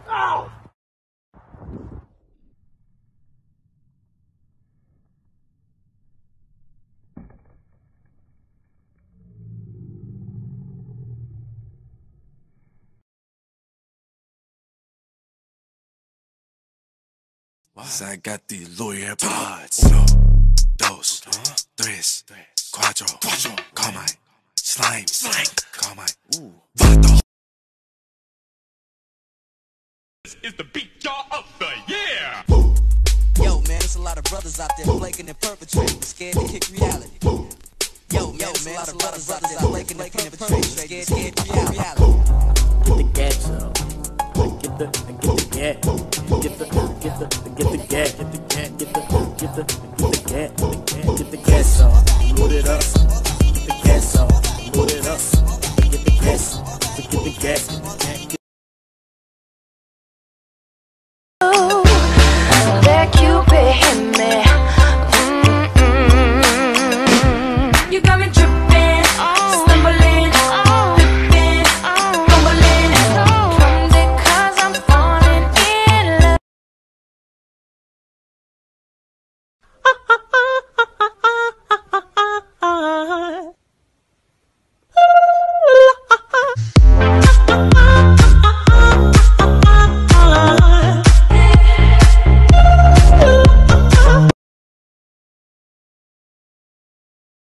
Ow! I got these lawyer pods. Uno, dos, tres, cuatro. Call my slime. Call my vato. This is the beat y'all of the year. Yo, man, there's a lot of brothers out there flaking and perpetrating, scared to kick reality. Yo, man, there's a lot of brothers out there flaking and perpetrating, scared to kick reality. Get the gas up. Get the gas. Get the gas. Get the gas up. Load it up. Get the gas up. Load it up. Get the gas. Get the gas.